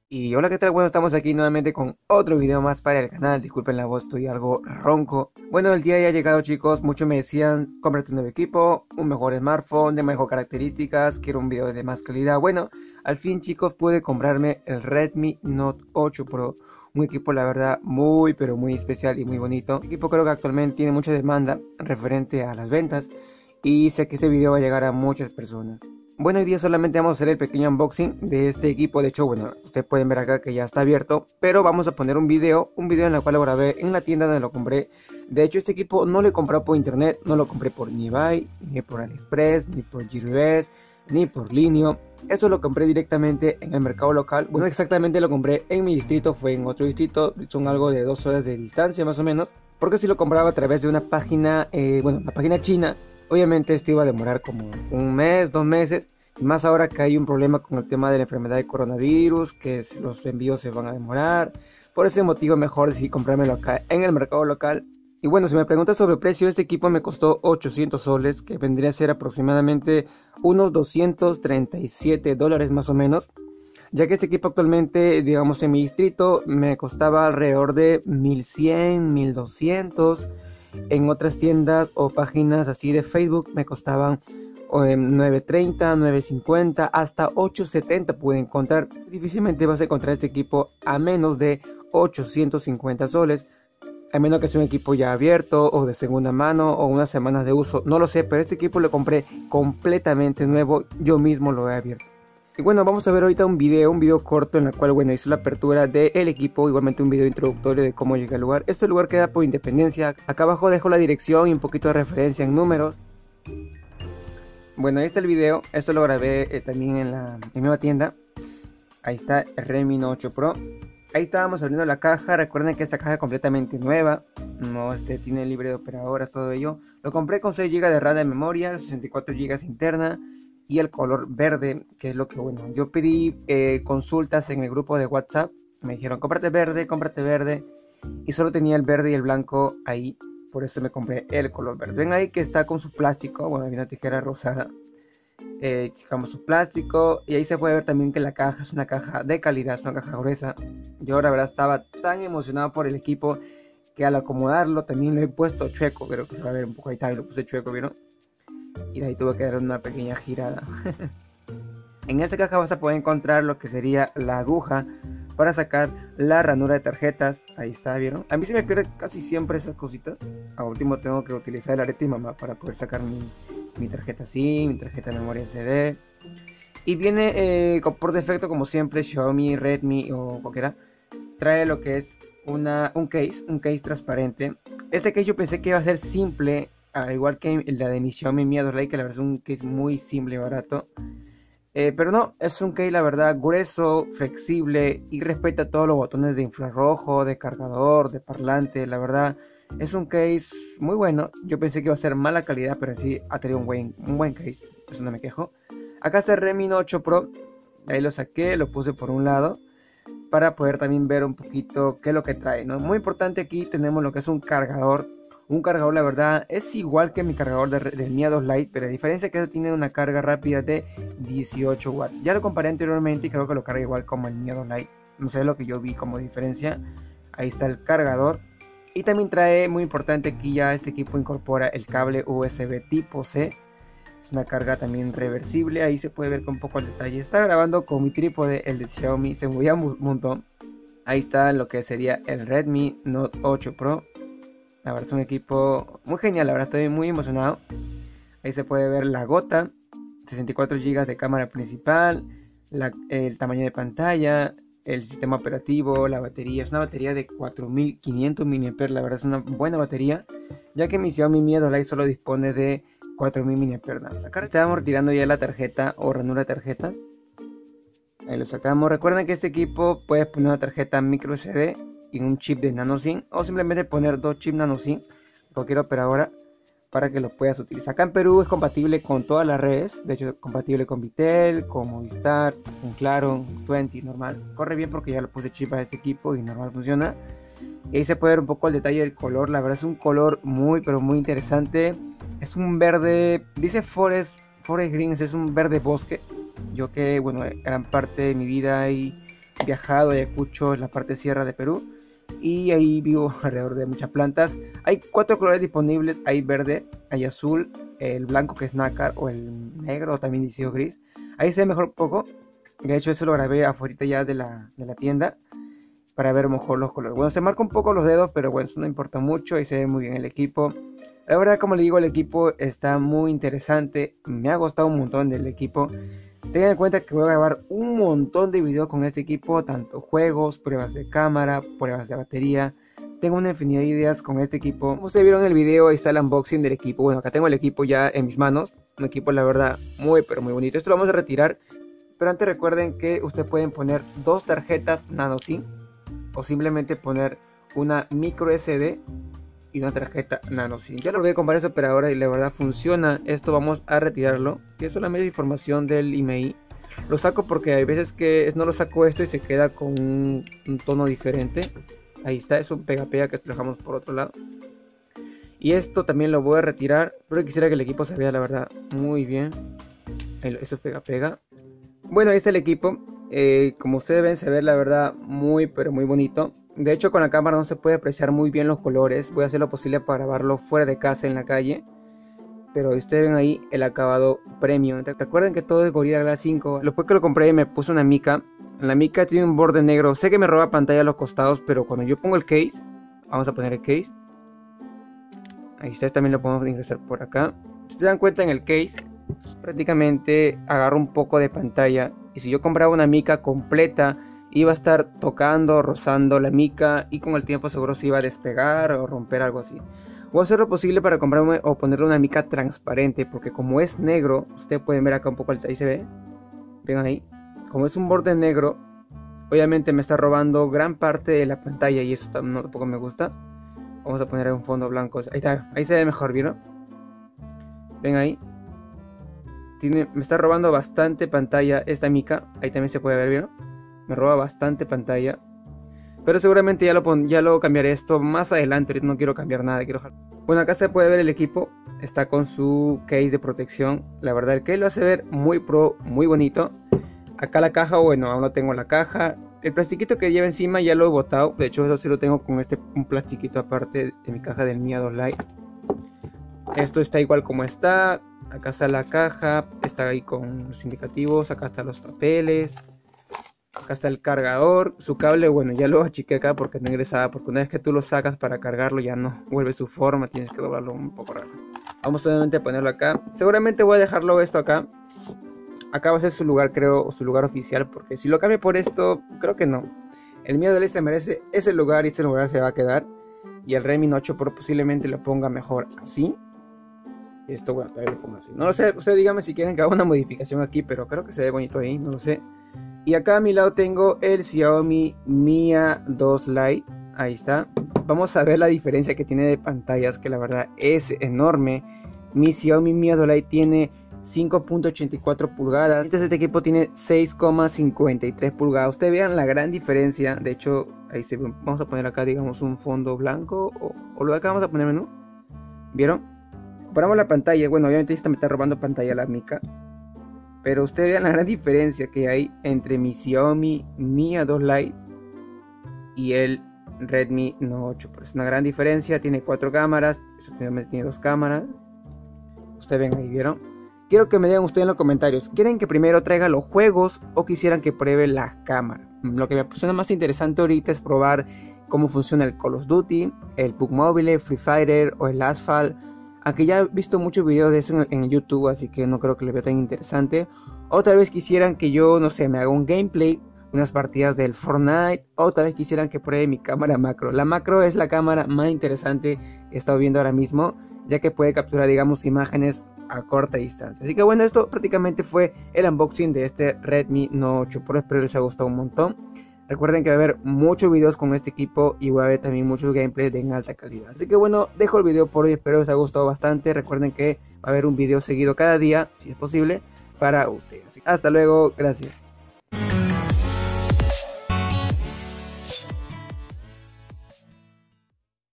Y hola, ¿qué tal? Bueno, estamos aquí nuevamente con otro video más para el canal. Disculpen la voz, estoy algo ronco. Bueno, el día ya ha llegado, chicos. Muchos me decían, cómprate un nuevo equipo, un mejor smartphone, de mejor características, quiero un video de más calidad. Bueno, al fin, chicos, pude comprarme el Redmi Note 8 Pro. Un equipo, la verdad, muy, pero muy especial y muy bonito. El equipo creo que actualmente tiene mucha demanda referente a las ventas. Y sé que este video va a llegar a muchas personas. Bueno, hoy día solamente vamos a hacer el pequeño unboxing de este equipo. De hecho, bueno, ustedes pueden ver acá que ya está abierto, pero vamos a poner un video en el cual lo grabé en la tienda donde lo compré. De hecho, este equipo no lo he comprado por internet, no lo compré por Nibai, ni por AliExpress, ni por Gearbest, ni por Linio. Eso lo compré directamente en el mercado local. Bueno, exactamente lo compré en mi distrito, fue en otro distrito, son algo de 2 horas de distancia más o menos. Porque si lo compraba a través de una página, una página china, obviamente esto iba a demorar como un mes, 2 meses. Y más ahora que hay un problema con el tema de la enfermedad de coronavirus, que los envíos se van a demorar. Por ese motivo mejor decidí comprármelo acá en el mercado local. Y bueno, si me preguntas sobre el precio, este equipo me costó 800 soles, que vendría a ser aproximadamente unos 237 dólares más o menos. Ya que este equipo actualmente, digamos en mi distrito, me costaba alrededor de 1100, 1200. En otras tiendas o páginas así de Facebook me costaban 930, 950, hasta 870 pude encontrar. Difícilmente vas a encontrar este equipo a menos de 850 soles. A menos que sea un equipo ya abierto o de segunda mano o unas semanas de uso. No lo sé, pero este equipo lo compré completamente nuevo. Yo mismo lo he abierto. Y bueno, vamos a ver ahorita un video corto en el cual, bueno, hice la apertura del equipo, igualmente un video introductorio de cómo llegué al lugar. Este lugar queda por Independencia. Acá abajo dejo la dirección y un poquito de referencia en números. Bueno, ahí está el video. Esto lo grabé también en la misma tienda. Ahí está el Redmi Note 8 Pro. Ahí estábamos abriendo la caja. Recuerden que esta caja es completamente nueva. No tiene libre de operadoras, todo ello. Lo compré con 6 GB de RAM de memoria, 64 GB interna y el color verde, que es lo que, bueno, yo pedí consultas en el grupo de WhatsApp. Me dijeron, cómprate verde, y solo tenía el verde y el blanco ahí. Por eso me compré el color verde. Ven ahí que está con su plástico. Bueno, hay una tijera rosada. Checamos su plástico. Y ahí se puede ver también que la caja es una caja de calidad. Es una caja gruesa. Yo la verdad estaba tan emocionado por el equipo que al acomodarlo también lo he puesto chueco. Creo que se va a ver un poco ahí. También lo puse chueco, ¿vieron? Y de ahí tuve que dar una pequeña girada. En esta caja vas a poder encontrar lo que sería la aguja para sacar la ranura de tarjetas. Ahí está, ¿vieron? A mí se me pierde casi siempre esas cositas. A último tengo que utilizar el arete y mamá para poder sacar mi tarjeta SIM, mi tarjeta de memoria SD. Y viene por defecto, como siempre, Xiaomi, Redmi o cualquiera. Trae lo que es un case transparente. Este case yo pensé que iba a ser simple, al igual que la de mi Xiaomi Mi A2 Lite, que la verdad es un case muy simple y barato. Pero no, es un case la verdad grueso, flexible y respeta todos los botones de infrarrojo, de cargador, de parlante. La verdad es un case muy bueno. Yo pensé que iba a ser mala calidad, pero sí ha tenido un buen case. Eso no me quejo. Acá está el Redmi Note 8 Pro. Ahí lo saqué, lo puse por un lado para poder también ver un poquito qué es lo que trae, ¿no? Muy importante, aquí tenemos lo que es un cargador. Un cargador, la verdad, es igual que mi cargador del Mi A2 Lite, pero la diferencia es que tiene una carga rápida de 18 watts. Ya lo comparé anteriormente y creo que lo carga igual como el Mi A2 Lite. No sé lo que yo vi como diferencia. Ahí está el cargador. Y también trae, muy importante, aquí ya este equipo incorpora el cable USB tipo C. Es una carga también reversible. Ahí se puede ver con un poco el detalle. Está grabando con mi trípode, el de Xiaomi. Se movía un montón. Ahí está lo que sería el Redmi Note 8 Pro. La verdad es un equipo muy genial, la verdad estoy muy emocionado. Ahí se puede ver la gota, 64 GB de cámara principal, el tamaño de pantalla, el sistema operativo, la batería. Es una batería de 4500 mAh, la verdad es una buena batería, ya que mi Xiaomi Mi A2 Lite solo dispone de 4000 mAh. Acá estamos retirando ya la tarjeta o ranura de tarjeta. Ahí lo sacamos. Recuerden que este equipo puedes poner una tarjeta micro SD y un chip de nano SIM, o simplemente poner 2 chips nano SIM cualquier operadora para que lo puedas utilizar. Acá en Perú es compatible con todas las redes, de hecho es compatible con Vitel, con Movistar, con Claro, con 20, normal. Corre bien porque ya lo puse chip a este equipo y normal funciona. Y ahí se puede ver un poco el detalle del color, la verdad es un color muy pero muy interesante. Es un verde, dice Forest Green, es un verde bosque. Yo que, bueno, gran parte de mi vida y viajado a Ayacucho, en la parte sierra de Perú, y ahí vivo alrededor de muchas plantas. Hay 4 colores disponibles, hay verde, hay azul, el blanco que es nácar, o el negro, o también dice gris. Ahí se ve mejor un poco, de hecho eso lo grabé afuera ya de la tienda, para ver mejor los colores. Bueno, se marca un poco los dedos, pero bueno, eso no importa mucho, ahí se ve muy bien el equipo. La verdad, como le digo, el equipo está muy interesante, me ha gustado un montón del equipo. Tengan en cuenta que voy a grabar un montón de videos con este equipo, tanto juegos, pruebas de cámara, pruebas de batería. Tengo una infinidad de ideas con este equipo. Como ustedes vieron en el video, ahí está el unboxing del equipo. Bueno, acá tengo el equipo ya en mis manos. Un equipo, la verdad, muy pero muy bonito. Esto lo vamos a retirar. Pero antes recuerden que ustedes pueden poner 2 tarjetas nano SIM, o simplemente poner una micro SD y una tarjeta nano SIM. Ya lo voy a comprar esa operadora y la verdad funciona. Esto vamos a retirarlo, que es solamente información del IMEI. Lo saco porque hay veces que no lo saco esto y se queda con un tono diferente. Ahí está, es un pega-pega que lo dejamos por otro lado. Y esto también lo voy a retirar, pero quisiera que el equipo se vea la verdad muy bien. Eso es pega-pega. Bueno, ahí está el equipo. Como ustedes ven, se ve la verdad muy pero muy bonito. De hecho, con la cámara no se puede apreciar muy bien los colores. Voy a hacer lo posible para grabarlo fuera de casa, en la calle. Pero ustedes ven ahí el acabado premium. Recuerden que todo es Gorilla Glass 5. Después que lo compré me puse una mica. La mica tiene un borde negro. Sé que me roba pantalla a los costados, pero cuando yo pongo el case, vamos a poner el case. Ahí está, también lo podemos ingresar por acá. Si se dan cuenta, en el case prácticamente agarro un poco de pantalla. Y si yo compraba una mica completa, iba a estar tocando, rozando la mica, y con el tiempo seguro se iba a despegar o romper algo así. Voy a hacer lo posible para comprarme o ponerle una mica transparente, porque como es negro, ustedes pueden ver acá un poco, ahí se ve, ven ahí, como es un borde negro, obviamente me está robando gran parte de la pantalla y eso tampoco me gusta. Vamos a poner un fondo blanco, ahí está, ahí se ve mejor, ¿vieron? Ven ahí, me está robando bastante pantalla esta mica, ahí también se puede ver, ¿vieron? Me roba bastante pantalla. Pero seguramente ya lo cambiaré esto más adelante. No quiero cambiar nada. Bueno, acá se puede ver el equipo. Está con su case de protección. La verdad, el case lo hace ver muy pro, muy bonito. Acá la caja, bueno, aún no tengo la caja. El plastiquito que lleva encima ya lo he botado. De hecho, eso sí lo tengo con un plastiquito aparte de mi caja del Mia 2 Lite. Esto está igual como está. Acá está la caja. Está ahí con los indicativos. Acá están los papeles. Acá está el cargador, su cable, bueno, ya lo achiqué acá porque no ingresaba, porque una vez que tú lo sacas para cargarlo ya no vuelve su forma, tienes que doblarlo un poco raro. Vamos solamente a ponerlo acá, seguramente voy a dejarlo esto acá. Acá va a ser su lugar, creo, su lugar oficial, porque si lo cambio por esto, creo que no. El Mia 2 Lite se merece ese lugar y ese lugar se va a quedar. Y el Redmi Note 8 Pro posiblemente lo ponga mejor así. Y esto, bueno, todavía lo pongo así. No lo sé, ustedes díganme si quieren que haga una modificación aquí, pero creo que se ve bonito ahí, no lo sé. Y acá a mi lado tengo el Xiaomi Mia 2 Lite. Ahí está. Vamos a ver la diferencia que tiene de pantallas, que la verdad es enorme. Mi Xiaomi Mia 2 Lite tiene 5.84 pulgadas. Este equipo tiene 6.53 pulgadas. Ustedes vean la gran diferencia. De hecho, ahí se ve. Vamos a poner acá, digamos, un fondo blanco. O lo de acá vamos a poner menú. ¿Vieron? Comparamos la pantalla. Bueno, obviamente esta me está robando pantalla la mica. Pero ustedes vean la gran diferencia que hay entre mi Xiaomi Mia 2 Lite y el Redmi Note 8 Pro. Es una gran diferencia, tiene 4 cámaras, tiene 2 cámaras. Ustedes ven ahí, ¿vieron? Quiero que me digan ustedes en los comentarios, ¿quieren que primero traiga los juegos o quisieran que pruebe la cámara? Lo que me suena más interesante ahorita es probar cómo funciona el Call of Duty, el PUBG Mobile, Free Fire o el Asphalt. Aunque ya he visto muchos videos de eso en YouTube, así que no creo que les vea tan interesante. O tal vez quisieran que yo, no sé, me haga un gameplay, unas partidas del Fortnite. O tal vez quisieran que pruebe mi cámara macro. La macro es la cámara más interesante que he estado viendo ahora mismo, ya que puede capturar, digamos, imágenes a corta distancia. Así que bueno, esto prácticamente fue el unboxing de este Redmi Note 8 Pro. Espero les haya gustado un montón. Recuerden que va a haber muchos videos con este equipo y va a haber también muchos gameplays de en alta calidad. Así que bueno, dejo el video por hoy, espero les haya gustado bastante. Recuerden que va a haber un video seguido cada día, si es posible, para ustedes. Hasta luego, gracias.